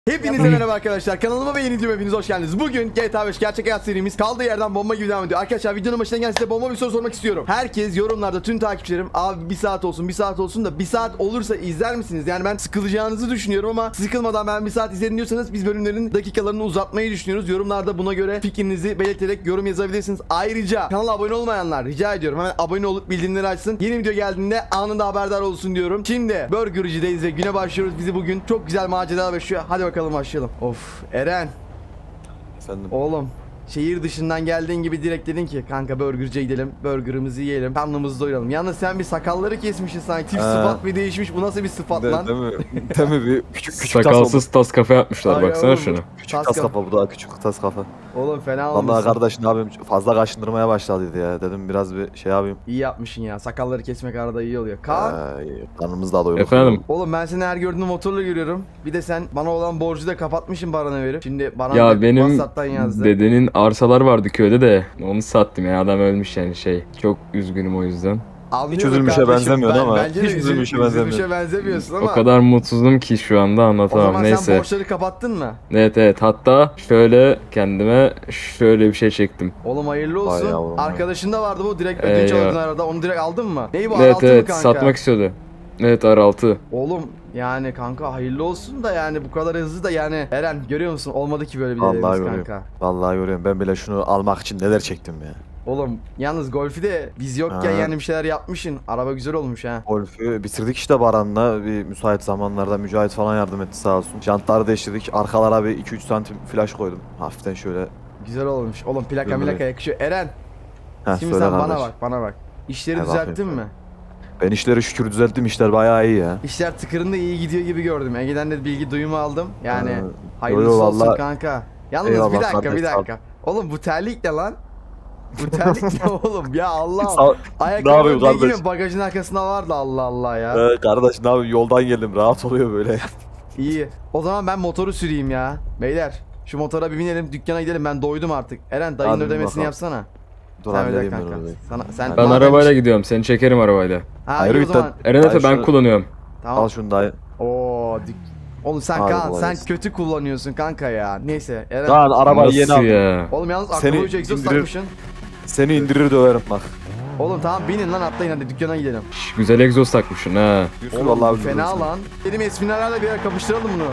Hepinize merhaba arkadaşlar, kanalıma ve yeni videoma hepiniz hoş geldiniz. Bugün GTA 5 gerçek hayat serimiz kaldığı yerden bomba gibi devam ediyor. Arkadaşlar videonun başına gelen size bomba bir soru sormak istiyorum. Herkes yorumlarda, tüm takipçilerim abi bir saat olsun da bir saat olursa izler misiniz? Yani ben sıkılacağınızı düşünüyorum ama sıkılmadan ben bir saat izlerim diyorsanız biz bölümlerin dakikalarını uzatmayı düşünüyoruz. Yorumlarda buna göre fikrinizi belirterek yorum yazabilirsiniz. Ayrıca kanala abone olmayanlar rica ediyorum hemen abone olup bildirimleri açsın. Yeni video geldiğinde anında haberdar olsun diyorum. Şimdi Burgerci'deyiz ve güne başlıyoruz. Bizi bugün çok güzel maceralar bekliyor. Hadi bakalım başlayalım. Of Eren. Efendim? Oğlum şehir dışından geldiğin gibi direkt dedin ki kanka burgerciye gidelim, burgerımızı yiyelim, karnımızı doyuralım. Yalnız sen bir sakalları kesmişsin sanki, tip sıfat bir değişmiş. Bu nasıl bir sıfat lan? Değil mi? Değil mi? Bir küçük Sakalsız tas kafa yapmışlar. Ay baksana yavrum. şunu. küçük tas kafa, bu daha küçük tas kafa. Oğlum fena Vallahi olmuşsun. kardeş ne yapayım, fazla kaşındırmaya başladıydı ya. Dedim biraz bir şey yapayım. İyi yapmışsın ya, sakalları kesmek arada iyi oluyor. Kaan. Karnımız daha doyurdu. Efendim? Oğlum ben seni her gördüğümde motorla görüyorum. Bir de sen bana olan borcu da kapatmışsın Baran'a verip. Şimdi Baran Ya benim WhatsApp'tan yazdı. dedenin arsalar vardı köyde de onu sattım ya, adam ölmüş yani şey. Çok üzgünüm o yüzden. Anlıyorum Hiç üzülmüşe kardeşim. benzemiyordu ama. Bence de Hiç üzülmüşe benzemiyor. üzülmüşe benzemiyorsun ama. O kadar mutsuzdum ki şu anda O anlatamam. zaman sen Neyse. borçları kapattın mı? Evet, hatta şöyle kendime şöyle bir şey çektim. Oğlum hayırlı Vay olsun. yavrum. Arkadaşın da vardı bu, direkt ödünç ya. aldın arada. Onu direkt aldın mı? Neyi bu, Evet R6 mı kanka? satmak istiyordu. Evet, R6. Oğlum yani kanka hayırlı olsun da yani bu kadar hızlı da yani. Eren görüyor musun? Olmadı ki böyle bir Vallahi dediğimiz görüyorum. kanka. Vallahi görüyorum. Ben bile şunu almak için neler çektim ya. Oğlum yalnız Golf'ü de biz yokken Ha. yani bir şeyler yapmışsın. Araba güzel olmuş ha. Golf'ü bitirdik işte Baran'la. Bir müsait zamanlarda Mücahit falan yardım etti sağ olsun. Jantları değiştirdik. Arkalara bir 2-3 santim flash koydum. Hafiften şöyle. Güzel olmuş. Oğlum plaka Öyle. milaka yakışıyor. Eren Heh, şimdi söyle sen kardeş. bana bak. İşleri He, düzelttin bakayım. mi? Ben işleri şükür düzelttim. İşler bayağı iyi ya. İşler tıkırında iyi gidiyor gibi gördüm. Ege'den de bilgi duyumu aldım. Yani Yo, hayırlısı yo, olsun vallahi- kanka. Yalnız Eyvallah bir dakika kardeş, sağ ol. Oğlum bu terlik ne lan? Bu terlik ne oğlum? Ya Allah. Sağ- Ne Ayakkabı yapayım değil kardeş? mi? Bagajın arkasında vardı, Allah Allah ya. Kardeş ne yapayım, yoldan geldim, rahat oluyor böyle. İyi. O zaman ben motoru süreyim ya. Beyler şu motora bir binelim, dükkana gidelim, ben doydum artık. Eren dayının Hadi ödemesini bakalım. yapsana. Dur Sen öde halledeyim ben kanka. orayı. Sen Ben madem- arabayla gidiyorum, seni çekerim arabayla. Ha Hayır, iyi o git zaman. lan. Eren Efe, Hayır, ben şunu- kullanıyorum. Tamam. Al şunu dayı. Oo, oğlum sen Hadi Kaan, kolay sen gelsin. kötü kullanıyorsun kanka ya. Neyse Eren. Kaan arabayı yeni Nasıl aldım. ya? Oğlum yalnız Seni akıllı ucu egzoz indirir- takmışsın. Seni indirir döverim bak. Oğlum tamam binin lan, atlayın hadi dükkana gidelim. Şş, güzel egzoz takmışsın ha. Yürüsün Oğlum vallahi fena öldürürsün. lan. Benim esminlerle bir yer kapıştıralım bunu.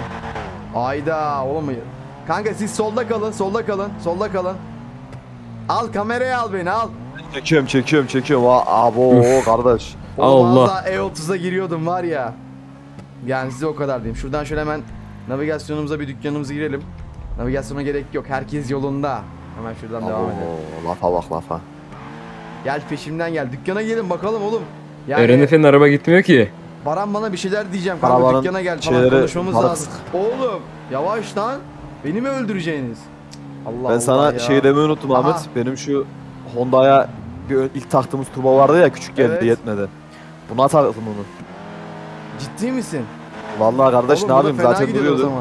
Ayda oğlum. Kanka siz solda kalın. Al kameraya, al beni al. Çekiyorum. Abo kardeş. Oğlum Allah. az daha E30'a giriyordum var ya. Yani size o kadar diyeyim. Şuradan şöyle hemen navigasyonumuza, bir dükkanımıza girelim. Navigasyona gerek yok. Herkes yolunda. Hemen şuradan devam edelim. Abo lafa bak lafa. Gel peşimden gel. Dükkana gelin bakalım oğlum. Yani Eren Efe'nin araba gitmiyor ki. Baran bana bir şeyler diyeceğim. Kanka Arabanın dükkana gel falan, şeyleri konuşmamız balık lazım. Oğlum yavaş lan. Beni mi öldüreceğiniz? Allah Ben sana ya. şey demeyi unuttum Aha. Ahmet. Benim şu Honda'ya ilk taktığımız turbo vardı ya, küçük geldi Evet. yetmedi. Buna taktım onu. Ciddi misin? Vallahi kardeş Oğlum, ne bu da yapayım, fena zaten gidiyor o duruyordu. zaman.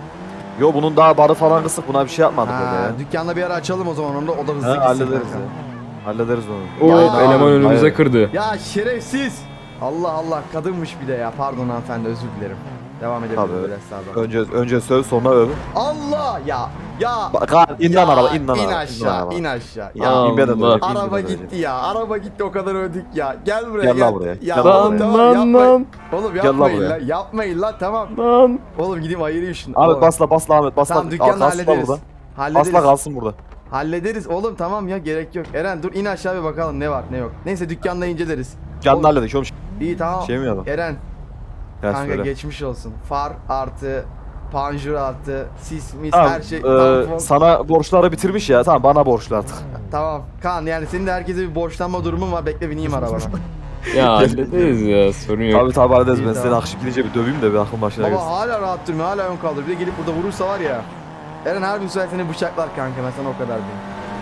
Yo bunun daha barı falan kısık, buna bir şey yapmadık öyle Ha, ya. dükkanda bir ara açalım o zaman, onu da o da hızlı Ha, gitsin hallederiz kanka. ya. Hallederiz onu. Oo, Ya, eleman hayır. önümüze kırdı. Ya şerefsiz. Allah Allah, kadınmış bir de ya. Pardon hanımefendi, özür dilerim. Devam edelim Tabii. böyle sağdan. Önce söz sonra öv. Allah ya. Bak Kaan in lan araba, in lan in araba. aşağı, in aşağı. Ya Aa, İn ben de Allah. dövecek, in araba ben de gitti dövecek. ya. Araba gitti, o kadar ödük ya. Gel buraya Gel lan buraya, Ya gel oğlum lan tamam, Lan yapmayın. Oğlum Gel lan yapmayın buraya. lan. Yapmayın lan, tamam. Lan. Oğlum gideyim ayırayım şunu. Ahmet Oğlum, basla Ahmet basla. tamam dükkanda Kalsın hallederiz. burada. Hallederiz. Basla kalsın burada. Hallederiz oğlum, tamam ya, gerek yok. Eren dur, in aşağı bir bakalım ne var ne yok. Neyse dükkanda inceleriz. Canını Oğlum, halledik oğlum. İyi tamam. Şey mi yapalım? Eren Gel kanka söyle. geçmiş olsun. Far artı, panjur artı, sis mis Tamam, her şey. Tampon. sana borçları bitirmiş ya. Tamam bana borçlu artık. Tamam Kaan, yani senin de herkese bir borçlanma durumun var. Bekle bineyim arabana. Ya hallederiz ya, sorun yok. Tabii hallederiz. İyi, Ben tamam. seni akşam gidince bir döveyim de bir aklın başına Baba gelsin. hala rahat durmuyor, hala ön kaldır. Bir de gelip burada vurursa var ya. Eren harbi bu sefer seni bıçaklar kanka, ben sana o kadar diyeyim.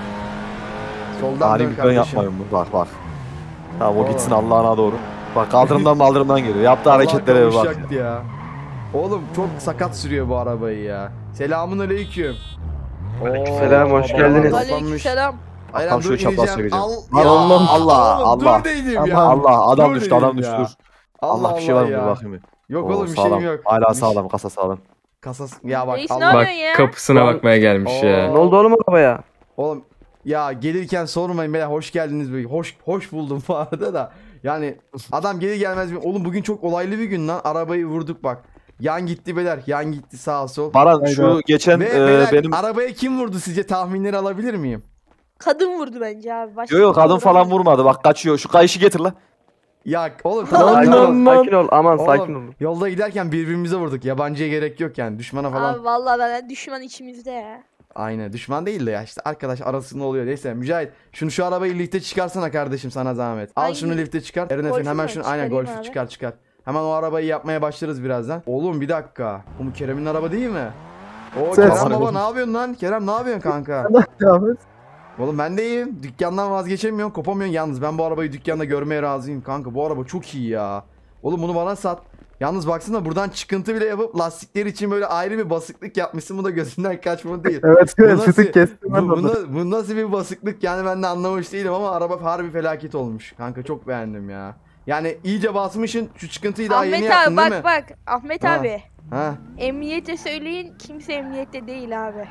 Soldan Ani dön bir ben kardeşim. yapmayın bunu. Bak. Tamam o Oğlum. gitsin Allah'ına doğru. Bak kaldırımdan geliyor. Yaptığı Allah hareketlere bir bak. kavuşacaktı ya. Oğlum çok sakat sürüyor bu arabayı ya. Selamun aleyküm. Aleykümselam, hoş Oo, geldiniz. babanın Aleykümselam. Aynen Tam dur, şöyle çapraz ineceğim. çekeceğim. Al. Ya, Allah. Dur dedim ya. Allah adam Dur düştü dedim adam ya. düştü. Allah bir şey var mı, dur bakayım. Yok Oo, oğlum bir sağlam. şeyim yok. Hala Bir sağlam, kasa sağlam. Kasası ya bak Reis, ne Allah. Bak yapıyorsun ya? kapısına Lan- bakmaya gelmiş ya. Ne oldu oğlum arabaya? Oğlum ya gelirken sormayın beyler hoş geldiniz böyle. Hoş buldum bu arada da. Yani adam gelir gelmez oğlum bugün çok olaylı bir gün lan. Arabayı vurduk bak. Yan gitti beyler. Yan gitti sağa sol. Baran şu geçen Ve beyler benim... arabaya kim vurdu sizce, tahminleri alabilir miyim? Kadın vurdu bence abi. Başka Yok kadın vuramadı. falan vurmadı. Bak kaçıyor. Şu kayışı getir lan. Ya oğlum Sakin tamam. ol, sakin ol. Aman sakin ol. Oğlum, yolda giderken birbirimize vurduk. Yabancıya gerek yok yani. Düşmana falan. Abi vallahi ben düşman içimizde ya. Aynen. Düşman değil de ya işte arkadaş arasında oluyor. Neyse Mücahit şu arabayı lifte çıkarsana kardeşim, sana zahmet. Al Hangi? şunu lifte çıkar. Eren Golf'ü efendim hemen mü? şunu aynen Çıkarayım Golf'ü abi. çıkar. Hemen o arabayı yapmaya başlarız birazdan. Oğlum bir dakika. Bu Kerem'in araba değil mi? Oo Ses. Kerem baba ne yapıyorsun lan? Kerem ne yapıyorsun kanka? Oğlum ben de iyiyim. Dükkandan vazgeçemiyorum. Kopamıyorsun yalnız. Ben bu arabayı dükkanda görmeye razıyım kanka. Bu araba çok iyi ya. Oğlum bunu bana sat. Yalnız baksana buradan çıkıntı bile yapıp lastikler için böyle ayrı bir basıklık yapmışsın. Bu da gözünden kaçmadı değil. Evet Bu evet nasıl- sütük kestim ben de orada. bu nasıl bir basıklık yani, ben de anlamış değilim ama araba harbi felaket olmuş. Kanka çok beğendim ya. Yani iyice basmışsın, şu çıkıntıyı daha yeni Ahmet yaptın abi değil mi? bak Ahmet Ha. abi. Ha. Emniyete söyleyin, kimse emniyette değil abi.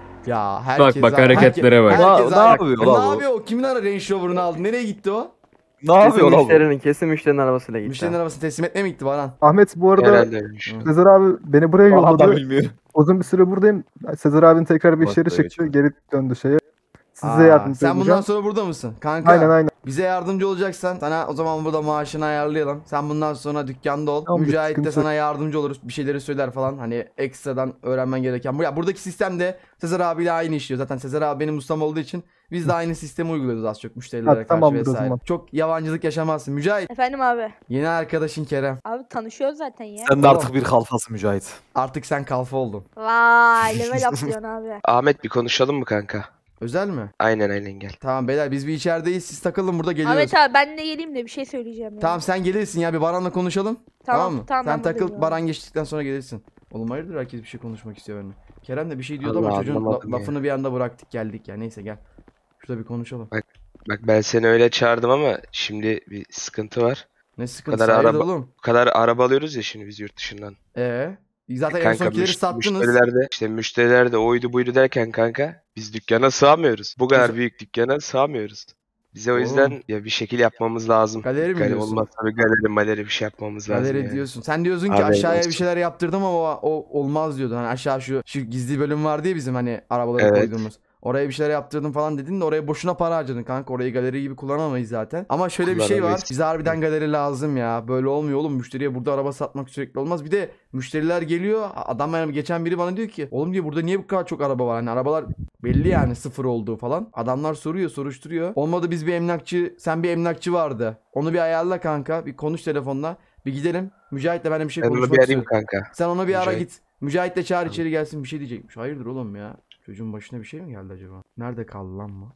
Ya herkes bak, hareketlere bak. Herkes Ne yapıyor Ne lan bu? yapıyor o? Kimin ara Range Rover'ını aldı? Nereye gitti o? Ne yapıyor lan bu? Kesin müşterinin arabasıyla gitti. Müşterinin arabasını teslim etmeye mi gitti Baran? Ahmet bu arada Herhalde öyleymiş. Sezer abi beni buraya Adam da yolladı. bilmiyor. Uzun bir süre buradayım. Sezer abinin tekrar bir Bak işleri da çıktı. geçiyor. Geri döndü şeye. Size Aa, yardımcı sen bundan olacağım. sonra burada mısın? Kanka Aynen. bize yardımcı olacaksan sana o zaman burada maaşını ayarlayalım. Sen bundan sonra dükkanda ol. Tamam, Mücahit de sıkıntı sana yardımcı oluruz. Bir şeyleri söyler falan. Hani ekstradan öğrenmen gereken. Ya buradaki sistem de Sezer abiyle aynı işliyor. Zaten Sezer abi benim ustam olduğu için biz de aynı sistemi uyguluyoruz az çok müşterilere Ha, karşı tamamdır o vesaire. zaman. Çok yabancılık yaşamazsın. Mücahit, Efendim abi. yeni arkadaşın Kerem. Abi tanışıyoruz zaten ya. Sen de artık bir kalfasın Mücahit. Artık sen kalfa oldun. Vay level atlıyorsun abi. Ahmet bir konuşalım mı kanka? Özel mi? Aynen gel. Tamam beyler biz bir içerideyiz. Siz takılın burada, geliyoruz. Ahmet abi ben de geleyim de bir şey söyleyeceğim ya. Tamam sen gelirsin ya, bir Baran'la konuşalım. Tamam mı? Tamam, Sen ben takıl, buradayım Baran geçtikten sonra gelirsin. Oğlum hayırdır, herkes bir şey konuşmak istiyor benimle. Kerem de bir şey diyordu ama Allah, çocuğun anlamadım ya. lafını bir anda bıraktık geldik ya. Neyse gel. Şurada bir konuşalım. Bak ben seni öyle çağırdım ama şimdi bir sıkıntı var. Ne sıkıntısı kadar hayırdır araba- oğlum? Bu kadar araba alıyoruz ya şimdi biz yurt dışından. Zaten en Kanka sonkileri sattınız. müşteriler de oydu buydu derken kanka biz dükkana sığamıyoruz. Bu kadar Biz- büyük dükkana sığamıyoruz. Bize o Oğlum. yüzden ya bir şekil yapmamız lazım. Galeri mi Galeri diyorsun? olmazsa bir galeri bir şey yapmamız lazım Galeri yani. diyorsun. Sen diyorsun ki Haberin aşağıya bir olsun. şeyler yaptırdım ama o olmaz diyordun. Hani aşağı şu gizli bölüm vardı ya bizim, hani arabaları Evet. koyduğumuz. Oraya bir şeyler yaptırdım falan dedin de oraya boşuna para harcadın kanka. Orayı galeri gibi kullanamayız zaten. Ama şöyle bir şey var. Kullanamayız. Bize harbiden galeri lazım ya. Böyle olmuyor oğlum. Müşteriye burada araba satmak sürekli olmaz. Bir de müşteriler geliyor. Adam, yani geçen biri bana diyor ki oğlum diyor burada niye bu kadar çok araba var? Hani arabalar belli yani sıfır olduğu falan. Adamlar soruyor, soruşturuyor. Olmadı biz bir emlakçı, sen bir emlakçı vardı. Onu bir ayarla kanka. Bir konuş telefonla. Bir gidelim. Mücahit'le ben de bir şey Ben onu konuşmak bir arayayım istiyorum. kanka. Sen ona bir ara Mücahit. git. Mücahit de çağır içeri gelsin, bir şey diyecekmiş. Hayırdır oğlum ya? Çocuğun başına bir şey mi geldi acaba? Nerede kaldı lan bu?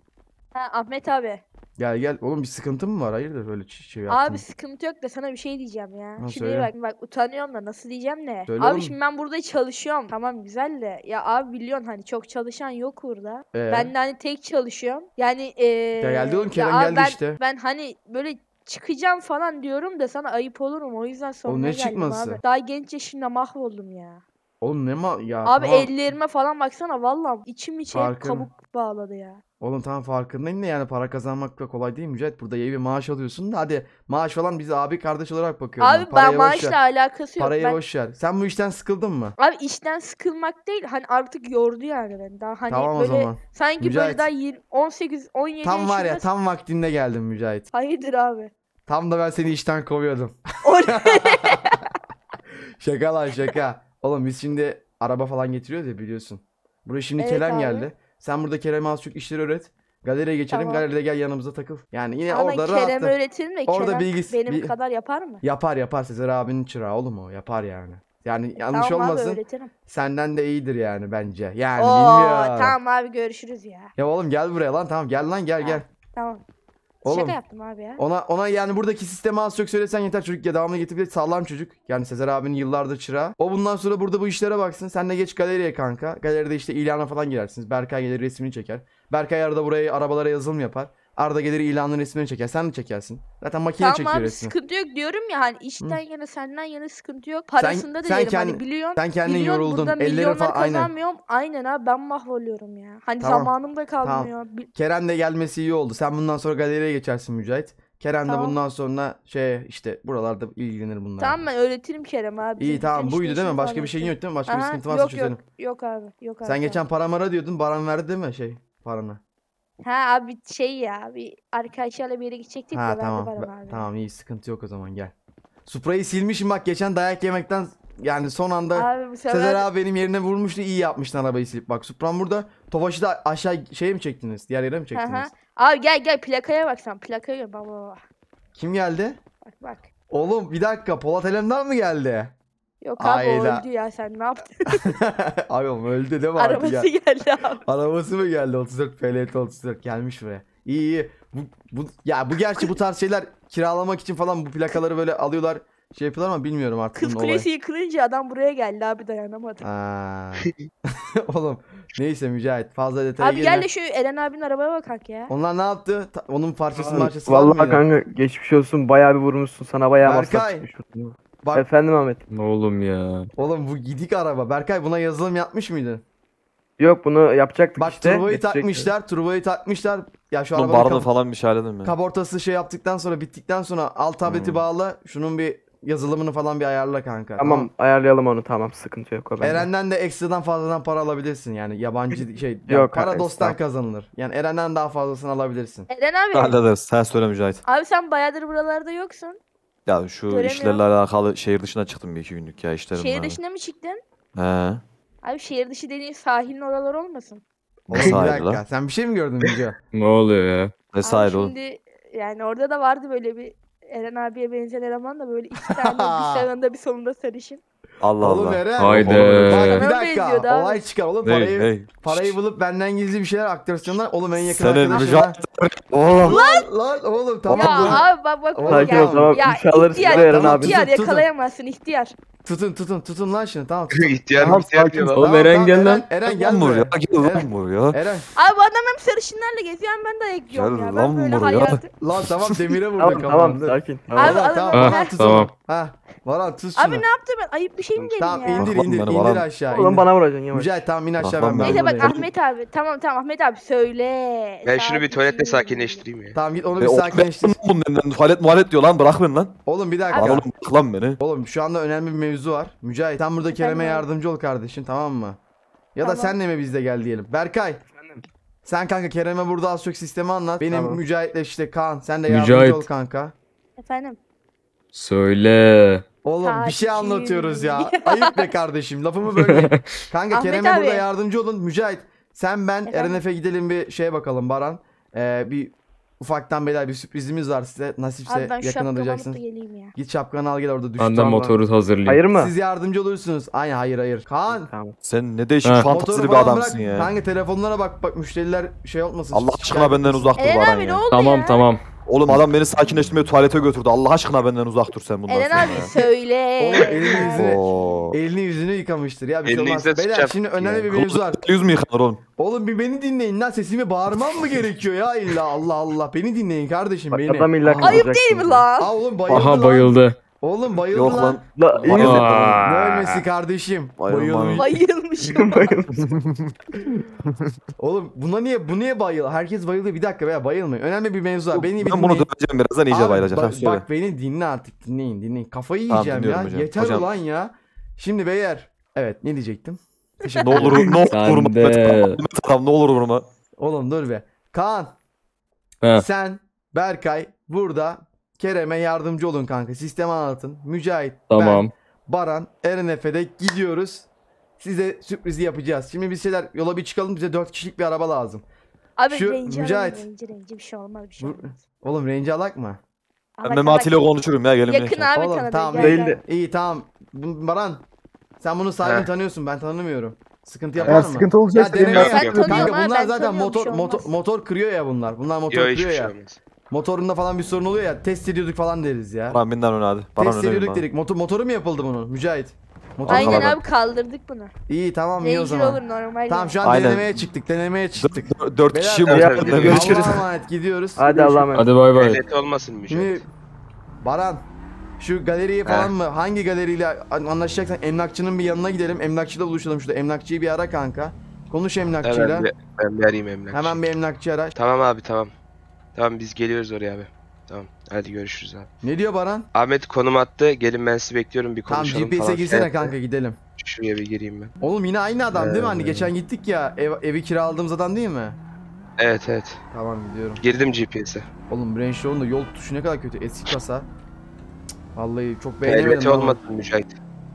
Ha, Ahmet abi. Gel oğlum, bir sıkıntı mı var? Hayırdır böyle şey yaptın? Abi sıkıntı yok da sana bir şey diyeceğim ya. Ha, Şimdi söyle. bak utanıyorum da nasıl diyeceğim de. Söyle Abi oğlum. şimdi ben burada çalışıyorum. Tamam güzel de. Ya abi biliyorsun hani çok çalışan yok burada. Ee? Ben de hani tek çalışıyorum. Yani Ya geldi oğlum, Kerem abi geldi ben, işte. Ben hani böyle çıkacağım falan diyorum da sana ayıp olur mu? O yüzden sonra ne geldim çıkması? abi. Daha genç yaşımda mahvoldum ya. Oğlum ne ma ya Abi tamam. ellerime falan baksana vallahi içim hep Farkın- kabuk bağladı ya. Oğlum tamam farkındayım da yani para kazanmak da kolay değil Mücahit. Burada iyi bir maaş alıyorsun da hadi maaş falan biz abi kardeş olarak bakıyoruz. Abi ben maaşla alakası yok. Parayı Ben, boş ver. Sen bu işten sıkıldın mı? abi işten sıkılmak değil hani artık yordu yani ben. Daha hani Tamam o böyle zaman. sanki Mücahit. böyle daha 18 17 Tam var ya, yaşında. tam vaktinde geldin Mücahit. Hayırdır abi? Tam da ben seni işten kovuyordum. O ne? Şaka lan şaka. Oğlum biz şimdi araba falan getiriyoruz ya, biliyorsun. Buraya şimdi Evet Kerem abi. geldi. Sen burada Kerem'e az çok işleri öğret. Galeriye geçelim. Tamam. Galeride gel yanımıza takıl. Yani yine Ama orada Kerem rahatla. öğretirim de Orada Kerem bilgisi- benim bil- kadar yapar mı? Yapar Sezer abinin çırağı oğlum o. Yapar yani. Yani yanlış Tamam abi olmasın. öğretirim. Senden de iyidir yani bence. Yani Oo bilmiyorum. tamam abi görüşürüz ya. Ya oğlum gel buraya lan, tamam gel lan gel. Tamam. Oğlum. Şaka yaptım abi ya. Ona yani buradaki sistemi az çok söylesen yeter, çocuk ya devamlı getirip sağlam çocuk. Yani Sezer abinin yıllardır çırağı. O bundan sonra burada bu işlere baksın. Sen de geç galeriye kanka. Galeride işte ilana falan girersiniz. Berkay gelir resmini çeker. Berkay arada buraya arabalara yazılım yapar. Arda gelir ilanın resmini çeker. Sen mi çekersin? Zaten makine Tamam çekiyor abi resmi. sıkıntı yok diyorum ya hani işten yana senden yana sıkıntı yok. Parasında da sen derim kendin- hani biliyorsun. Sen kendin Biliyorsun yoruldun. burada Ellerin milyonlar falan aynen. kazanmıyorum. Aynen abi ben mahvoluyorum ya. Hani Tamam. zamanım da kalmıyor. Kerem de gelmesi iyi oldu. Sen bundan sonra galeriye geçersin Mücahit. Kerem de Tamam. bundan sonra işte buralarda ilgilenir bunlarla. Tamam ben öğretirim Kerem abi. İyi Bizim tamam dükkan buydu değil mi? işini Başka bir falan şeyin yapacak. yok değil mi? Başka bir Aha, sıkıntı varsa yok, çözelim. Yok abi. Yok abi. Sen geçen tamam. para mara diyordun. Baran verdi değil mi paranı? Ha abi şey ya bir arkadaşlarla bir yere gidecektik Ha de tamam. verdi bana abi. Tamam iyi sıkıntı yok o zaman gel. Supra'yı silmişim bak geçen dayak yemekten yani son anda Abi bu sefer Sezer abi benim yerine vurmuştu iyi yapmıştın arabayı silip bak Supra'm burada. Tofaş'ı da aşağı şeye mi çektiniz? Diğer yere mi Aha. çektiniz? Abi gel plakaya bak sen plakaya gör baba. Kim geldi? Bak. Oğlum bir dakika Polat Alemdar mı geldi? Yok abi o Ayda. öldü ya sen ne yaptın? Ay oğlum öldü değil mi artık Arabası ya? geldi abi. Arabası mı geldi 34 PLT 34 gelmiş buraya. İyi. Bu gerçi bu tarz şeyler kiralamak için falan bu plakaları böyle alıyorlar şey yapıyorlar ama bilmiyorum artık Kız bunun olayı. kulesi yıkılınca adam buraya geldi abi dayanamadı. Aa. Oğlum neyse Mücahit fazla detaya Abi girme. gel de şu Eren abinin arabaya bakak ya. Onlar ne yaptı? Onun parçası marçası var Vallahi mıydı? kanka geçmiş olsun bayağı bir vurmuşsun sana bayağı masraf Berkay. çıkmış. Bak Efendim Ahmet. Oğlum ya. oğlum bu gidik araba. Berkay buna yazılım yapmış mıydın? Yok bunu yapacaktık Bak işte. turboyu yetecekti. takmışlar. Turboyu takmışlar. Ya şu Bunun arabanın barını falan bir şey halledin mi? kaportası şey yaptıktan sonra bittikten sonra alt tableti bağla. Şunun bir yazılımını falan bir ayarla kanka. Tamam ayarlayalım onu tamam sıkıntı yok o bende. Eren'den de ekstradan fazladan para alabilirsin yani yabancı şey Yok, para hayır, dosttan estağfurullah. kazanılır. Yani Eren'den daha fazlasını alabilirsin. Eren abi. Hallederiz. Sen söyle Mücahit. Abi sen bayağıdır buralarda yoksun. Ya şu Göremiyorum. işlerle alakalı şehir dışına çıktım bir iki günlük ya işlerim Şehir vardı. dışına mı çıktın? He. Abi şehir dışı dediğin sahilin oralar olmasın? Oğlum Nasıl bir ayrı dakika lan? sen bir şey mi gördün Müco? Ne oluyor ya? Ne Abi sahil oğlum? şimdi yani orada da vardı böyle bir Eren abiye benzeyen eleman da böyle iki tane bir sağında bir solunda sarışın. Allah Oğlum Allah. Eren. Haydi. Bak Sana bir dakika benziyordu abi. olay çıkar oğlum Hey, parayı Hey. parayı bulup benden gizli bir şeyler aktarsınlar. Oğlum en yakın Senin arkadaşım Mücahit. Oğlum. lan oğlum tamam Ya dur. abi bak Oğlum, Sakin ya, ol tamam ya inşallah ihtiyar, size Eren tamam, abi. ihtiyar tutun. yakalayamazsın ihtiyar. Tutun lan şunu tamam. Tutun. İhtiyar Tamam, ihtiyar sakin. diyor lan. Oğlum Tamam, Eren tamam, gel lan. Eren gel Lan buraya. buraya. Gel Eren. lan buraya. Eren Abi bu adam hem sarışınlarla geziyor hem ben de ekliyorum Gel ya. lan Ben böyle buraya. hayatı... lan tamam demire vurdu Tamam kafanı. tamam dur. sakin. Abi, Tamam. Varan abi, tamam abi. Varan tut Tamam. onu. Ha Varan tut şunu. Abi ne yaptı ben? Ayıp bir şey mi dedim Tamam ya? indir Bak lan indir beni, indir Varan. aşağı. Oğlum indir. bana vuracaksın yavaş. Mücahit tamam in aşağı Bak ben lan Neyse bak buradayım. Ahmet abi. Tamam Ahmet abi söyle. Ben şunu bir Sakin tuvaletle ol. sakinleştireyim ya. Tamam git onu bir Oğlum sakinleştir. ben bunun elinden tuvalet muhalet diyor lan bırak beni lan. Oğlum bir Lan dakika. oğlum bırak lan beni. Oğlum şu anda önemli bir mevzu var. Mücahit sen burada Kerem'e abi. yardımcı ol kardeşim tamam mı? Ya da Tamam. senle mi bizde gel diyelim. Berkay. Sen kanka Kerem'e burada az çok sistemi anlat. Benim Tamam. Mücahit'le işte Kaan sen de yardımcı Mücahit. ol kanka. Efendim. Söyle. Oğlum bir şey Sakin. anlatıyoruz ya. Ayıp be kardeşim lafımı bölmeyin. Kanka Ahmet Kerem'e abi. burada yardımcı olun. Mücahit sen ben Efendim? Erenef'e gidelim bir şeye bakalım Baran. Bir ufaktan beyler bir sürprizimiz var size. Nasipse Abi ben şu yakın şapkamı alıp da alacaksınız. geleyim ya. Git şapkanı al gel orada düştü. Ben de motoru hazırlayayım. Hayır mı? Siz yardımcı olursunuz. Aynen hayır. Kaan. Tamam. Sen ne değişik Ha. fantazili Motoru bir falan adamsın bırak. ya. Kanka telefonlara bak müşteriler şey olmasın. Allah şikayet aşkına benden etmesin. uzak dur Eren Baran abi ne ya. oldu Tamam ya? tamam. Oğlum adam beni sakinleştirmeye tuvalete götürdü. Allah aşkına benden uzak dur sen bundan Eren sonra abi ya. söyle. Oğlum elini yüzünü, Oo. elini yüzünü yıkamıştır ya bir şey Elini olmaz. yüzüne Beyler sıçacak şimdi önemli ya. bir mevzu var. Yüz mü yıkanır oğlum? Oğlum bir beni dinleyin lan sesimi bağırmam mı gerekiyor ya illa Allah Allah. Beni dinleyin kardeşim Bak beni. adam illa Aa, Ayıp kızacak değil mi şimdi. lan? Aa oğlum bayıldı Aha lan. bayıldı. Oğlum bayıldı Yok lan. lan. La iyi misin? Aa. Ne ölmesi kardeşim? Bayılma. Bayılmış. Bayılmışım. Oğlum bu niye bayıl? Herkes bayılıyor. Bir dakika be bayılmayın. Önemli bir mevzu var. Beni bir Ben bunu dinleyin. döveceğim birazdan iyice Abi, bayılacak. Ha, söyle. bak beni dinle artık dinleyin. Kafayı Tamam, yiyeceğim dinliyorum ya. hocam. Yeter Hocam. ulan ya. Şimdi beyler. Evet ne diyecektim? Ne olur ne olur Sen vurma. de. Mehmet adam ne olur vurma. Oğlum dur be. Kaan Ha. sen Berkay burada Kerem'e yardımcı olun kanka. Sistemi anlatın. Mücahit Tamam. ben Baran Eren Efe'de gidiyoruz. Size sürprizi yapacağız. Şimdi biz yola bir çıkalım. Bize 4 kişilik bir araba lazım. Abi Şu Ranger Mücahit. alalım, Ranger bir şey olmaz bir şey Bu- olmaz. Oğlum range alak mı? Ben Ama Memati ile bak, konuşurum ya gelin yakın beni. abi Oğlum, tanıdık. tamam, gel, değil gel. de. İyi tamam. Baran sen bunu sahibini Heh. tanıyorsun. Ben tanımıyorum. Sıkıntı yapar Eğer mı? sıkıntı olacaksa deneme Yok, yap. yok. Ben tanıyorum Kanka abi, bunlar ben zaten tanıyorum, bir şey motor olmaz. motor kırıyor ya bunlar. Bunlar motor Yok kırıyor hiçbir şey ya. olmaz. Motorunda falan bir sorun oluyor ya. Test ediyorduk falan deriz ya. Baran binden öne hadi. Baran Test öne ediyorduk bana. dedik. Motoru mu yapıldı bunun? Mücahit. Motor Aynen Arkalardan. abi kaldırdık bunu. İyi tamam iyi o Ranger zaman. olur normal. Tamam yani. şu an Aynen. denemeye çıktık. 4 Beyler, kişi evet, motorla evet. görüşürüz. Allah'a emanet gidiyoruz. Hadi Allah'a emanet. Hadi bay bay. Devlet olmasın Mücahit. Şimdi Baran şu galeriyi falan mı hangi galeriyle anlaşacaksan emlakçının bir yanına gidelim. Emlakçıyla buluşalım şurada. Emlakçıyı bir ara kanka. Konuş emlakçıyla. Ben bir arayayım emlakçı. Hemen bir emlakçı ara. Tamam abi tamam. Tamam biz geliyoruz oraya abi. Tamam hadi görüşürüz abi. Ne diyor Baran? Ahmet konum attı. Gelin ben sizi bekliyorum bir Tamam konuşalım GPS'e falan. girsene Evet, kanka gidelim. Şuraya bir gireyim ben. Oğlum yine aynı adam değil mi? Hani geçen gittik ya evi kiraladığımız adam değil mi? Evet. Tamam gidiyorum. Girdim GPS'e. Oğlum Range Rover'ın da yol tutuşu ne kadar kötü. Eski kasa. Cık, vallahi çok beğenemedim. Devleti ama. olmasın Mücahit.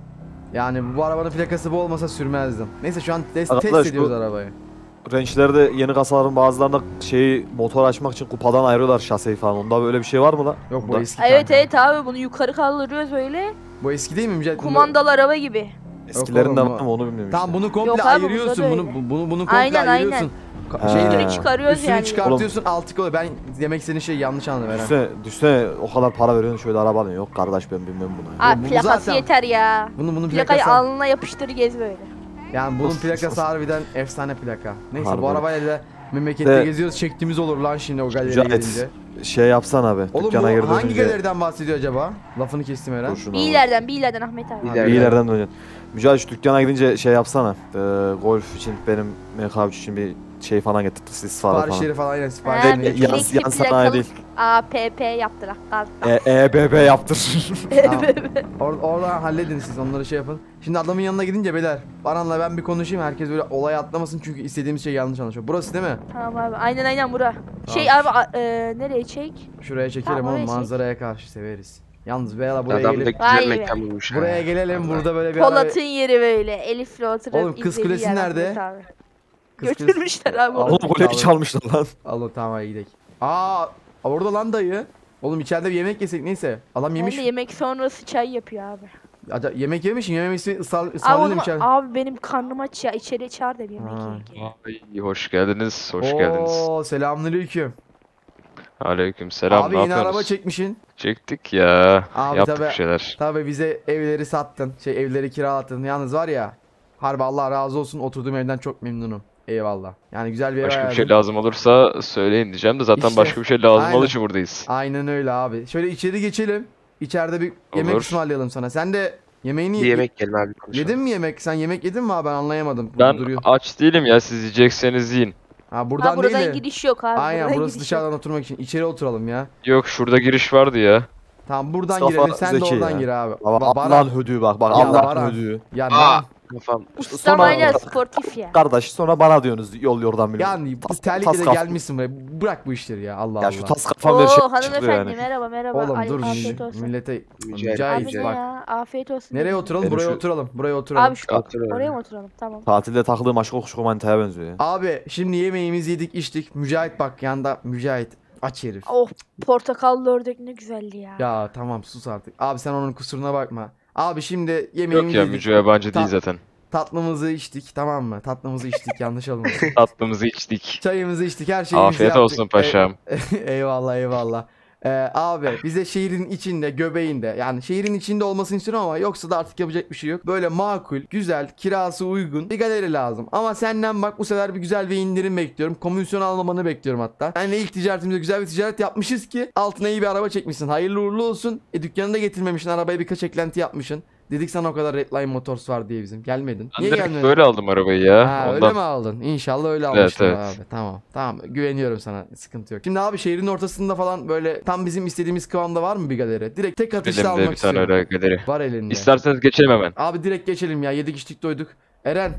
Yani bu arabanın plakası bu olmasa sürmezdim. Neyse şu an test Arkadaş, ediyoruz bu- arabayı. Range'lerde yeni kasaların bazılarında şeyi motor açmak için kupadan ayırıyorlar şaseyi falan. Onda böyle bir şey var mı lan? Yok bu Bunda- eski Evet kanka. evet abi bunu yukarı kaldırıyoruz böyle. Bu eski değil mi Mücahit? Kumandalı araba gibi. Eskilerinde oğlum, var mı onu bilmiyorum Tamam işte. bunu komple Yok abi, ayırıyorsun. bunda da Bunu öyle. bunu komple Aynen, ayırıyorsun. Şeyleri Üstünü çıkarıyoruz üstünü yani. çıkartıyorsun altı koy. Ben demek istediğin şeyi yanlış anladım Eren. Düşsene o kadar para veriyorsun şöyle arabanın yok kardeş ben bilmem bunu. Abi bu plakası zaten- yeter ya. Bunun Plakayı plakası alnına yapıştır gez böyle. yani bunun plakası harbiden efsane plaka. Neyse Harbi. bu arabayla da memlekette De- geziyoruz. Çektiğimiz olur lan şimdi o galeriye Mücahit, gelince. şey yapsan abi. Oğlum bu dükkana girdiğin hangi önce- galeriden bahsediyor acaba? Lafını kestim Eren. Dur şunu Bir alayım. ileriden Ahmet abi. İleriden. Bir ileriden dönüyorsun. Mücahit şu dükkana gidince şey yapsana. Golf için benim MK3 için bir şey falan getirdi. Sis falan. Siparişleri falan yine Ha, siparişlerini bir yan- getiriyoruz. kilitli yan sanayi plakalı değil. APP yaptırak. EBB yaptır. Tamam. Oradan halledin siz onları şey yapın. Şimdi adamın yanına gidince beyler Baran'la ben bir konuşayım herkes böyle olay atlamasın çünkü istediğimiz şey yanlış anlaşılıyor. Burası değil mi? Tamam abi aynen bura. Tamam. Şey abi nereye çek? Şuraya çekelim Tamam, oğlum oraya çek. manzaraya karşı severiz. Yalnız beyler buraya Adam da gelip Vay güzel be. mekan bulmuş. ha. buraya gelelim burada böyle bir Polat'ın yeri böyle. Elif'le oturup Oğlum, Kız izlediği Kulesi yer nerede? Ahmet abi. Kız kulesi- Götürmüşler abi. Al. onu. Oğlum golü çalmışlar lan. Alın tamam hadi gidelim. Aa orada lan dayı. Oğlum içeride bir yemek yesek neyse. Adam Ben yemiş. de yemek sonrası çay yapıyor abi. Yemek yemişsin yememişsin Abi, ısmarlayalım içeride. abi benim karnım aç ya. İçeri çağır da bir yemek Ha. yiyek ya. Ay, hoş geldiniz. Hoş geldiniz. Oo selamünaleyküm. Aleyküm selam. Abi ne yine araba yapıyorsunuz? çekmişsin. Çektik ya. Abi Yaptık tabii- bir şeyler. Tabii bize evleri sattın. Evleri kiralattın. Yalnız var ya. Harbi Allah razı olsun. Oturduğum evden çok memnunum. Eyvallah. Yani güzel bir ev Başka bir şey ayarladım. lazım olursa söyleyin diyeceğim de zaten İşte, başka bir şey lazım aynen. olduğu için buradayız. Aynen öyle abi. Şöyle içeri geçelim. İçeride bir yemek Olur. ısmarlayalım sana. Sen de yemeğini Bir yemek gelin abi konuşalım. yedin mi yemek? Sen yemek yedin mi abi? Ben anlayamadım. Burada Ben duruyor. aç değilim ya, siz yiyecekseniz yiyin. Ha buradan, Ha buradan değil de. gidiş yok abi. Aynen buradan burası gidiş dışarıdan yok. oturmak için. İçeri oturalım ya. Yok, şurada giriş vardı ya. Tamam buradan Mustafa girelim. Sen de Zeki oradan ya. gir abi. Baba Baran- Allah'ın hödüğü bak. Bak Ya Allah'ın Baran. hödüğü. Ya Aa kafam. Ustam Sonra- aynen sportif ya. Kardeş sonra bana diyorsunuz yol yordan bilmem. yani Tas- terlikle tas de kaf- gelmişsin buraya. Bırak bu işleri ya. Allah Ya Allah. şu tas kafam bir şey Oo çıktı hanımefendi yani. merhaba. Oğlum Ay, dur afiyet olsun. millete Mücahit. Abi Mücahit ne bak. ya? Afiyet olsun. Nereye dedim. oturalım? Benim Buraya şu- oturalım. Buraya oturalım. Abi şu Otur öyle. oraya mı oturalım? Tamam. Tatilde takıldığım aşk okuşu manitaya benziyor ya. Abi şimdi yemeğimizi yedik içtik. Mücahit bak yanda Mücahit. Aç herif. Oh portakallı ördek ne güzeldi ya. Ya tamam sus artık. Abi sen onun kusuruna bakma. Abi şimdi Yok yemeğimizi ya, yedik. Müco yabancı değil Ta- zaten. Tatlımızı içtik tamam mı? Tatlımızı içtik yanlış olmasın. Tatlımızı içtik. Çayımızı içtik her şeyimizi Afiyet yaptık. olsun paşam. Eyvallah eyvallah. Abi bize şehrin içinde göbeğinde yani şehrin içinde olmasını istiyorum ama yoksa da artık yapacak bir şey yok. Böyle makul, güzel, kirası uygun bir galeri lazım. Ama senden bak bu sefer bir güzel bir indirim bekliyorum. Komisyon almanı bekliyorum hatta. Yani ilk ticaretimizde güzel bir ticaret yapmışız ki altına iyi bir araba çekmişsin. Hayırlı uğurlu olsun. Dükkanını da getirmemişsin. Arabaya birkaç eklenti yapmışsın. Dedik sana o kadar Redline Motors var diye bizim. Gelmedin. Ben Niye direkt gelmedin? böyle aldım arabayı ya. Ha, öyle Ondan. mi aldın? İnşallah öyle Evet, almıştın evet. abi. Tamam. Güveniyorum sana. Sıkıntı yok. Şimdi abi şehrin ortasında falan böyle tam bizim istediğimiz kıvamda var mı bir galeri? Direkt tek atışta Elimde almak bir tane istiyorum. öyle galeri. Var elinde. İsterseniz geçelim hemen. Abi direkt geçelim ya. Yedik içtik doyduk. Eren.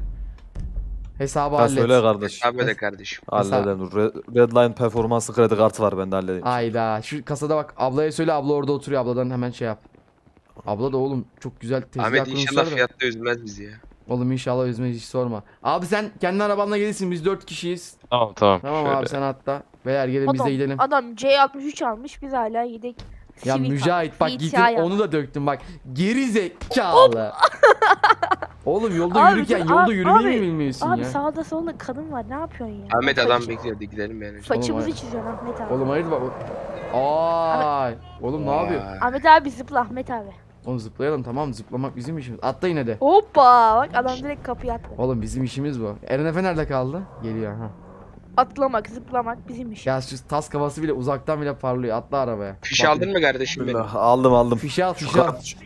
Hesabı Ya hallet. söyle kardeş. Abi de kardeşim. Halledelim. Redline performansı kredi kartı var bende halledeyim. Ayda. Şu kasada bak ablaya söyle abla orada oturuyor. Abladan hemen şey yap. Abla da oğlum çok güzel tezgah Ahmet kurmuşlar inşallah da. fiyatta üzmez bizi ya. Oğlum inşallah üzme hiç sorma. Abi sen kendi arabanla gelirsin biz 4 kişiyiz. Tamam. Tamam Şöyle. abi sen hatta. Beyler gelin biz de gidelim. Adam C63 almış biz hala yedek. Ya Civic Mücahit aldık, bak VTI gittin aldık. onu da döktün bak. Geri zekalı. Oğlum yolda Abi yürürken dur, yolda abi, yürümeyi mi abi, bilmiyorsun Abi ya? sağda solda kadın var ne yapıyorsun ya? Ahmet adam bekliyor hadi gidelim yani. Saçımızı Oğlum, çiziyorsun Ahmet abi. Oğlum hayır bak. Ay. Oğlum ne yapıyor? Vay. Ahmet abi zıpla Ahmet abi. Oğlum zıplayalım, tamam, zıplamak bizim işimiz. Atla yine de. Hoppa bak adam direkt kapıya attı. Oğlum bizim işimiz bu. Eren Efe nerede kaldı? Geliyor ha. Atlamak, zıplamak bizim iş. Ya şu tas kafası bile uzaktan bile parlıyor. Atla arabaya. Fiş aldın mı kardeşim benim? Aldım. Fişe al, Şu, fişe al.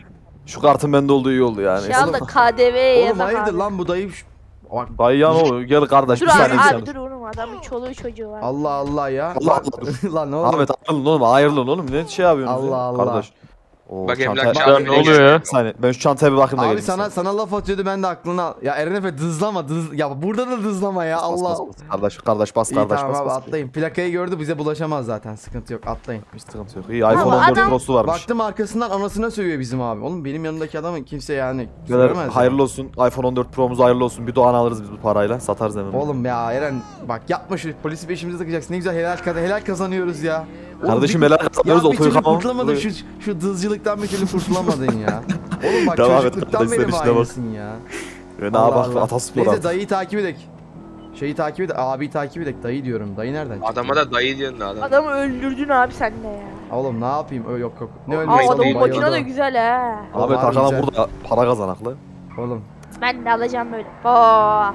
şu kartın bende olduğu iyi oldu yani. İnşallah KDV Oğlum yazar hayırdır abi. lan bu dayı Bak Dayı yan oluyor. Gel kardeş Dur bir abi, saniye bir abi saniye. dur oğlum adamın çoluğu çocuğu var. Allah Allah ya. Allah Lan ne oldu? Ahmet ayrılın oğlum ayrılın oğlum ne şey yapıyorsunuz Allah ya? Allah. Kardeş. Oo, Bak çantaya- emlakçı Bak, abi ne oluyor ya? Bir saniye ben şu çantaya bir bakayım da Abi geleyim. sana laf atıyordu, ben de aklına al. Ya Eren Efe dızlama ya burada da dızlama ya, Allah. Kardeş bas İyi kardeş tamam bas abi, bas. atlayın. Plakayı gördü, bize bulaşamaz zaten, sıkıntı yok, atlayın. Hiç sıkıntı yok. İyi iPhone Ama 14 adam- Pro'su varmış. Baktım arkasından anasına sövüyor bizim abi. Oğlum benim yanımdaki adamın kimse yani Beyler, sövemez ya. hayırlı olsun. iPhone 14 Pro'muz hayırlı olsun. Bir Doğan alırız biz bu parayla. Satarız hemen. Oğlum ya Eren bak yapma, şu polisi peşimize takacaksın. Ne güzel helal kazanıyoruz ya. Oğlum Kardeşim bir- helal kazanıyoruz, Ya bir otoyu türlü kapamam. kurtulamadın şu dızcılıktan, bir türlü kurtulamadın ya. Oğlum bak Devam et çocukluktan kardeş, beri sen işine bak. aynısın ya. Ne Allah bak Allah. Ataspor Neyse artık. dayıyı takip edek. Şeyi takip edek, abiyi takip edek. Dayı diyorum, dayı nereden çıktı? Adama da dayı diyorsun da adam. Adamı öldürdün abi sen de ya. Oğlum ne yapayım? Yok. Ne Aa, ölmesi? Aa adamın değil, makine de bayıldım. güzel ha. Ahmet Harbi Hakan'a güzel. burada para kazanaklı. Oğlum. Ben de alacağım böyle. Aa.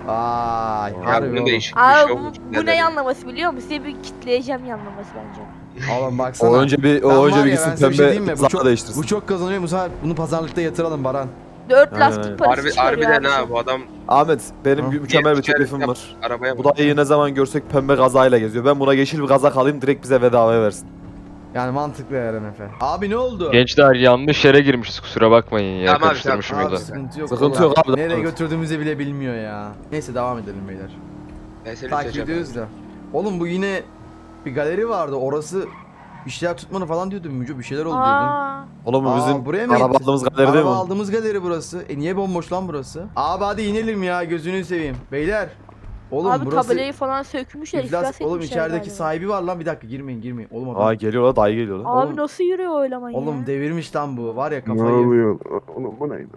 Ay Ya harbi bunun oğlum. değişik bir Abi şey bu, olmuş. bu ne yanlaması biliyor musun? Size bir kitleyeceğim yanlaması bence. Oğlum baksana. O önce bir Ben var ya, gitsin ben size bir şey diyeyim pembe mi? zarla değiştirsin. Bu çok kazanıyor Musa. Bunu pazarlıkta yatıralım Baran. 4 Aynen, lastik aynen. parası çıkarıyor Harbiden abi. ha bu adam Ahmet benim Ha. mükemmel bir ticaret teklifim yap- var. arabaya Bu bak. dayıyı ne zaman görsek pembe gazayla geziyor. Ben buna yeşil bir kazak alayım direkt bize bedavaya versin. Yani mantıklı Eren Efe. Abi ne oldu? Gençler yanlış yere girmişiz, kusura bakmayın ya, Tamam abi, karıştırmışım tamam. yolu. Abi sıkıntı yok. Sıkıntı oğlum. yok abi, Nereye devam et. götürdüğümüzü bile bilmiyor ya. Neyse devam edelim beyler. Ben seni Takip tutacağım. ediyoruz da. Oğlum bu yine bir galeri vardı. Orası bir şeyler tutmanı falan diyordun Müco. Bir şeyler oldu diyordun. Aa. Oğlum bu Aa, bizim buraya mı araba gittin? aldığımız galeri değil Araba mi? aldığımız galeri burası. Niye bomboş lan burası? Abi hadi inelim ya, gözünü seveyim. Beyler. Oğlum Abi burası tabelayı falan sökmüşler, iflas Oğlum etmişler içerideki galiba. sahibi var lan, bir dakika girmeyin. Oğlum adam. Aa geliyorlar dayı geliyorlar. Abi Oğlum- nasıl yürüyor o eleman ya? Oğlum devirmiş lan bu. Var ya Ne kafayı. oluyor? Oğlum bu neydi?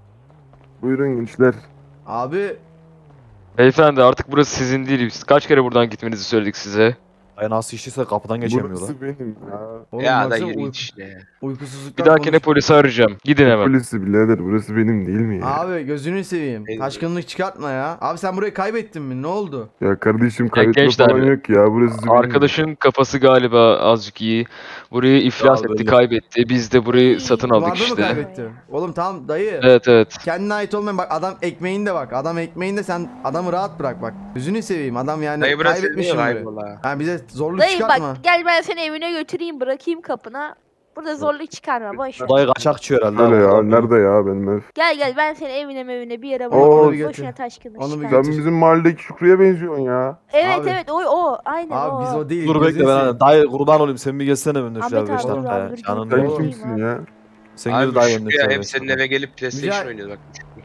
Buyurun gençler. Abi Beyefendi artık burası sizin değil. Biz kaç kere buradan gitmenizi söyledik size. Ay nasıl işteyse kapıdan geçemiyorlar. Burası benim ya. oğlum Ya da baksana yürü git işte ya. uykusuzluktan Bir dahakine konuş- polisi arayacağım. Gidin hemen. Polisi birader burası benim değil mi ya? Abi gözünü seveyim. Eyvallah. Taşkınlık çıkartma ya. Abi sen burayı kaybettin mi? Ne oldu? Ya kardeşim kaybetme gençler, falan yok ya burası benim. Arkadaşın kafası galiba azıcık iyi. Burayı iflas Ya etti, belli. kaybetti. Biz de burayı satın aldık Kumarda mı işte. kaybetti? Oğlum tamam dayı. Evet. Kendine ait olmayan bak, adam ekmeğinde bak. Adam ekmeğinde, sen adamı rahat bırak bak. Gözünü seveyim, adam yani Dayı burası kaybetmiş niye şimdi. kaybola? Yani bize zorluk Dayı çıkartma. bak gel ben seni evine götüreyim, bırakayım kapına. Burada zorluk çıkarma, boş ver. Dayı kaçakçı herhalde. Nerede ya? Oradan Nerede ya benim ev? Gel ben seni evine bir yere Oo, bırakayım. götür. Boşuna taşkınlık Onu bir çıkarma. Sen götür. bizim mahalledeki Şükrü'ye benziyorsun ya. Evet Abi. evet o aynen Abi o. biz o değil. Dur gözünü bekle ben seveyim. dayı kurban olayım sen bir gelsene önüne Ahmet şuraya 5 abi, dur dakika ya. abi, dur, Canın dur. Sen yok. kimsin ya? Sen gel Abi dayı Şükrü önüne ya şöyle hem beş senin dakika. eve gelip PlayStation Mücahit- oynuyoruz bak.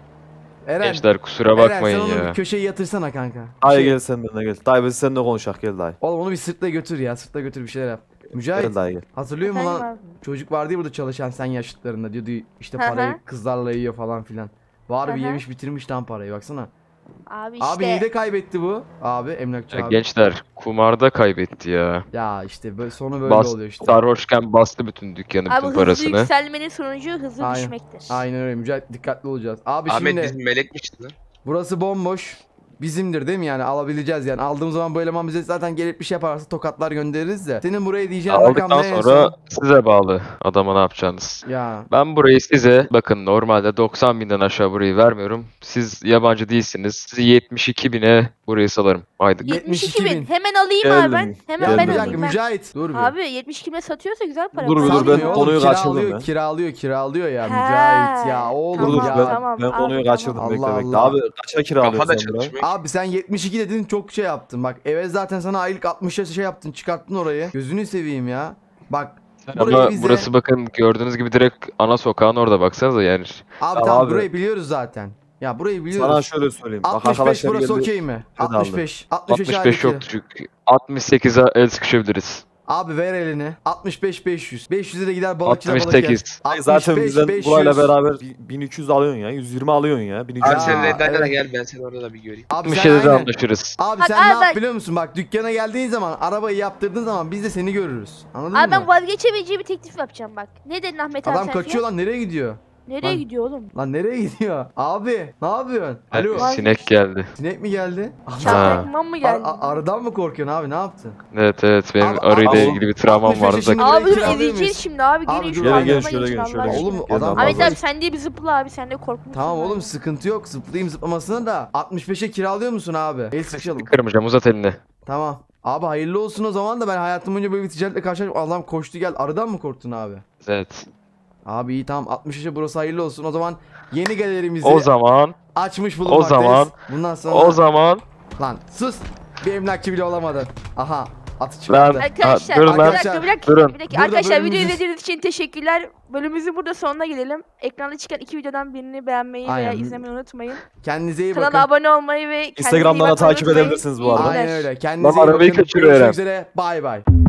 Eren. Gençler kusura Eren bakmayın sen onu ya. bir köşeye yatırsana kanka. Dayı Şey- gel sen benimle gel. Dayı biz seninle konuşak gel dayı. Oğlum onu bir sırtla götür ya. Sırtla götür, bir şeyler yap. Mücahit Gel dayı gel. hatırlıyor musun Efendim lan? abi? Çocuk vardı ya burada çalışan sen yaşıtlarında, diyordu işte Hı hı. parayı kızlarla yiyor falan filan. Var bir Hı hı. yemiş bitirmiş lan parayı, baksana. Abi işte. Abi neyi de kaybetti bu? Abi emlakçı Ya abi. gençler kumarda kaybetti ya. Ya işte böyle, sonu böyle Bas, oluyor işte. sarhoşken bastı bütün dükkanın Abi bütün hızlı parasını. yükselmenin sonucu hızlı Aynen. düşmektir. Aynen öyle Mücahit, dikkatli olacağız. Abi Ahmet şimdi bizim melekmişti lan. burası bomboş. Bizimdir değil mi yani, alabileceğiz yani. Aldığımız zaman bu eleman bize zaten gelip bir şey yaparsa tokatlar göndeririz de. Senin buraya diyeceğin rakam Aldıktan ne en sonra son? size bağlı adama ne yapacağınız. Ya Ben burayı size bakın normalde 90 binden aşağı burayı vermiyorum. Siz yabancı değilsiniz. Sizi 72 bine burayı salarım. Haydi. 72 bin. 72.000. Hemen alayım Geldim. abi ben. Hemen Geldim. ben bir dakika alayım ben. Mücahit dur bir. Abi 72 bine satıyorsa güzel para. Dur bir dur, Satmıyor ben oğlum, konuyu kaçırdım kiralıyor, ben. kiralıyor ya He, Mücahit ya oğlum Dur dur ya. ben, Tamam, ben abi, konuyu tamam. kaçırdım bekle Allah bekle. Allah. Abi kaça kiralıyorsun Kafa da sen burayı? çalışmıyor. Abi sen 72 dedin, çok şey yaptın. Bak eve zaten sana aylık 60'a şey yaptın, çıkarttın orayı. Gözünü seveyim ya. Bak burayı Ama bize... burası bakın gördüğünüz gibi direkt ana sokağın orada baksanıza yani. Abi Ya tamam abi. burayı biliyoruz zaten. Ya burayı biliyoruz. Sana şöyle söyleyeyim. Bak 65 arkadaşlar burası geldi. okey mi? Hadi 65. 65 65 aylık. yok çünkü. 68'e el sıkışabiliriz. Abi ver elini. 65 500. 500'e de gider balıkçıda balık yer. 68. Ay, zaten 65, bizden 500. burayla beraber 1200 alıyorsun ya. 120 alıyorsun ya. 1200 Abi sen Ya, de evet. gel ben seni orada da bir göreyim. Abi sen 67'de aynen. anlaşırız. Abi Bak, sen abi ne yap bak- biliyor musun? Bak dükkana geldiğin zaman, arabayı yaptırdığın zaman biz de seni görürüz. Anladın Abi mı? ben vazgeçemeyeceği bir teklif yapacağım bak. Ne dedin Ahmet abi Adam sen kaçıyor fiyat? lan, nereye gidiyor? Nereye Lan- gidiyor oğlum? Lan nereye gidiyor? Abi ne yapıyorsun? Alo. Lan- Sinek geldi. Sinek mi geldi? Çarpıkman mı geldi? Arıdan mı korkuyorsun abi? Ne yaptın? Evet benim Abi, arıyla abi, ilgili bir travmam 65 vardı yaşında- da. Abi dur kiralıyor ezeceğiz muyuz? şimdi abi. Abi Gelin dur, şu gel, gel, arkama şöyle geçin gel, Allah şöyle gel. aşkına. Oğlum Gel adam lan, Ahmet fazla- abi sen de bir zıpla abi. Sen de korkmuşsun. Tamam oğlum abi. sıkıntı yok. Zıplayayım zıplamasına da 65'e kiralıyor musun abi? El sıkışalım. Kırmayacağım, uzat elini. Tamam. Abi hayırlı olsun o zaman da ben hayatım boyunca böyle bir ticaretle karşılaştım. Allah'ım koştu gel. Arıdan mı korktun abi? Evet. Abi iyi tamam 65'e burası hayırlı olsun. O zaman yeni galerimizi O zaman, açmış bulunmaktayız. zaman- Bundan sonra o zaman lan sus. Bir emlakçı bile olamadın. Aha atı ben... çıkardı. Arkadaşlar, durun bir lan. dakika, bir dakika, Durun. bir dakika. Burada Arkadaşlar video bölümümüzü- izlediğiniz için teşekkürler. Bölümümüzün burada sonuna gelelim. Ekranda çıkan iki videodan birini beğenmeyi veya Aynen. izlemeyi unutmayın. Kendinize iyi Kanala bakın. abone olmayı ve kendinize iyi Instagram'dan da bakmayı takip unutmayın. edebilirsiniz bu İyi arada. günler. Aynen öyle. Kendinize Lan iyi arabayı bakın. kaçırıyor Görüşmek Eren. üzere. Bay bay.